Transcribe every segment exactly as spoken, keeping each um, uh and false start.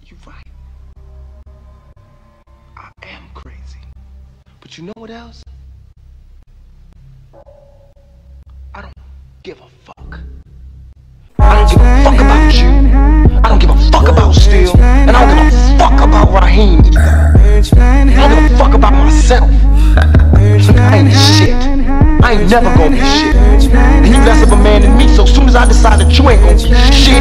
You right. I am crazy. But you know what else? I don't give a fuck. I don't give a fuck about you. I don't give a fuck about Steel. And I don't give a fuck about Raheem either. I don't give a fuck about myself. I ain't shit. I ain't never gonna be shit. And you less of a man than me, so as soon as I decide that you ain't gonna be shit,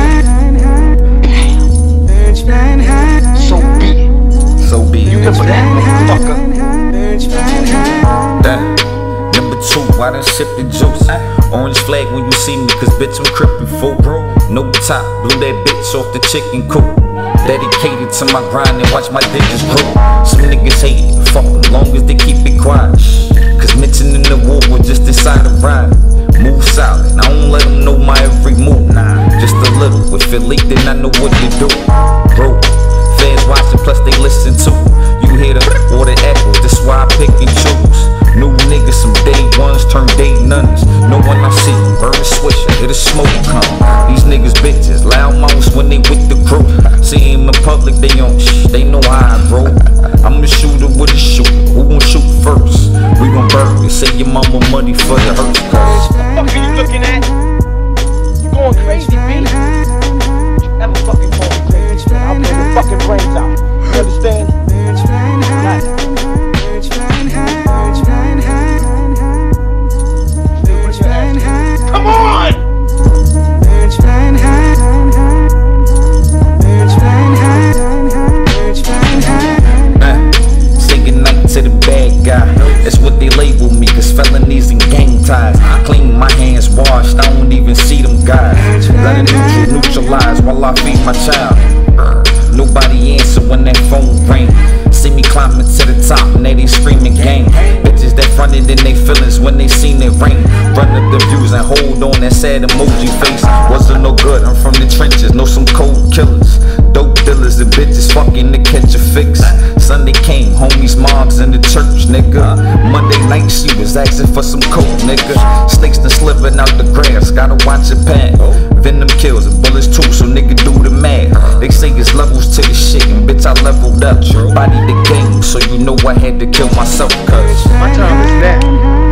so be it. So be it. You remember that, motherfucker. That. Number two, I done sip the juice. Orange flag when you see me, cause bitch I'm crippin' full. No top, blew that bitch off the chicken coop. Dedicated to my grind and watch my digits grow. Some niggas hate it, fuck them, long as they keep it quiet. Cause mentioning the war was just inside the ride. Move solid, I don't let them know my every move. Nah, just a little, if it leak then I know what to do. Bro, fans watching plus they listen too. You hear the or the echoes, that's why I pick and choose. New niggas, some day ones turn day nuns. No one I see, burn a swisher, hit a smoke come. These niggas bitches, loud mouths when they with the crew. See him in public, they on shh, they know how I roll. I'm a shooter with a shooter, who gon' shoot first? We gon' burn it, say your mama money for the hurt. What the fuck are you looking at? You going crazy, B? You ever fucking call me crazy? I'll blow your fucking brains out. You understand? Right. Come on! Uh, say goodnight to the bad guy. That's what they label me, cause felonies and gang ties. Clean my hands washed, I don't even see them guys. Let it neutral, neutralize while I feed my child. Nobody answer when that phone ring. See me climbing to the top and they screaming gang. Bitches that fronted in they feelings when they seen it rain. Run up the views and hold on that sad emoji face. Wasn't no good, I'm from the trenches, know some cold killers. Dope dealers and bitches fucking to catch a fix. Sunday came, homies moms in the church, nigga. Monday night she was asking for some coke, nigga. Snakes done slipping out the grass, gotta watch it pan. Venom kills and bullets too, so nigga do the math. They say it's levels to the shit and bitch I leveled up. Body the game, so you know I had to kill myself, cuz My time is now.